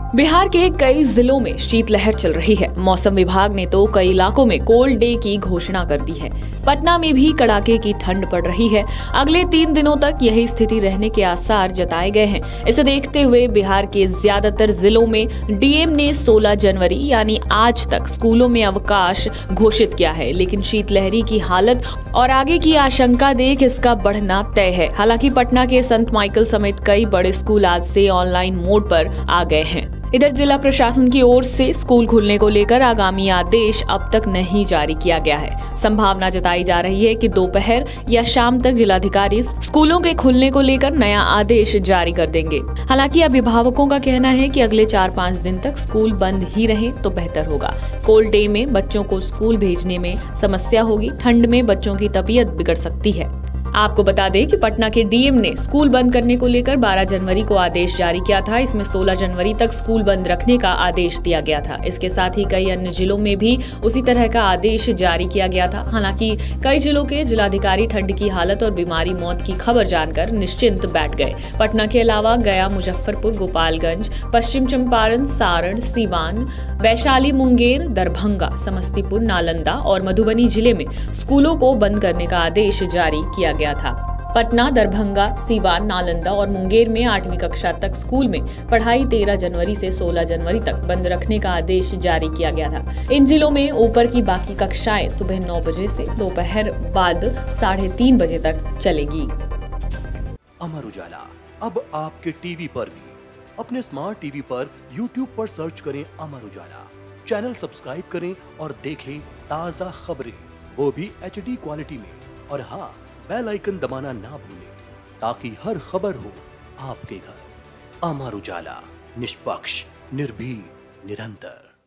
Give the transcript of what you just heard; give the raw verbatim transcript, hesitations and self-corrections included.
बिहार के कई जिलों में शीतलहर चल रही है। मौसम विभाग ने तो कई इलाकों में कोल्ड डे की घोषणा कर दी है। पटना में भी कड़ाके की ठंड पड़ रही है। अगले तीन दिनों तक यही स्थिति रहने के आसार जताए गए हैं। इसे देखते हुए बिहार के ज्यादातर जिलों में डीएम ने सोलह जनवरी यानी आज तक स्कूलों में अवकाश घोषित किया है, लेकिन शीतलहरी की हालत और आगे की आशंका देख इसका बढ़ना तय है। हालांकि पटना के संत माइकल समेत कई बड़े स्कूल आज से ऑनलाइन मोड पर आ गए हैं। इधर जिला प्रशासन की ओर से स्कूल खुलने को लेकर आगामी आदेश अब तक नहीं जारी किया गया है। संभावना जताई जा रही है कि दोपहर या शाम तक जिलाधिकारी स्कूलों के खुलने को लेकर नया आदेश जारी कर देंगे। हालांकि अभिभावकों का कहना है कि अगले चार पाँच दिन तक स्कूल बंद ही रहे तो बेहतर होगा। कोल्ड डे में बच्चों को स्कूल भेजने में समस्या होगी। ठंड में बच्चों की तबीयत बिगड़ सकती है। आपको बता दें कि पटना के डीएम ने स्कूल बंद करने को लेकर बारह जनवरी को आदेश जारी किया था। इसमें सोलह जनवरी तक स्कूल बंद रखने का आदेश दिया गया था। इसके साथ ही कई अन्य जिलों में भी उसी तरह का आदेश जारी किया गया था। हालांकि कई जिलों के जिलाधिकारी ठंड की हालत और बीमारी मौत की खबर जानकर निश्चिंत बैठ गए। पटना के अलावा गया, मुजफ्फरपुर, गोपालगंज, पश्चिम चंपारण, सारण, सीवान, वैशाली, मुंगेर, दरभंगा, समस्तीपुर, नालंदा और मधुबनी जिले में स्कूलों को बंद करने का आदेश जारी किया गया था। पटना, दरभंगा, सीवान, नालंदा और मुंगेर में आठवीं कक्षा तक स्कूल में पढ़ाई तेरह जनवरी से सोलह जनवरी तक बंद रखने का आदेश जारी किया गया था। इन जिलों में ऊपर की बाकी कक्षाएं सुबह नौ बजे से दोपहर बाद साढ़े तीन बजे तक चलेगी। अमर उजाला अब आपके टीवी पर भी। अपने स्मार्ट टीवी पर यूट्यूब पर सर्च करें अमर उजाला, चैनल सब्सक्राइब करें और देखें ताज़ा खबरें, वो भी एच डी क्वालिटी में। और हाँ, बेल आइकन दबाना ना भूलें ताकि हर खबर हो आपके घर। अमर उजाला, निष्पक्ष, निर्भीक, निरंतर।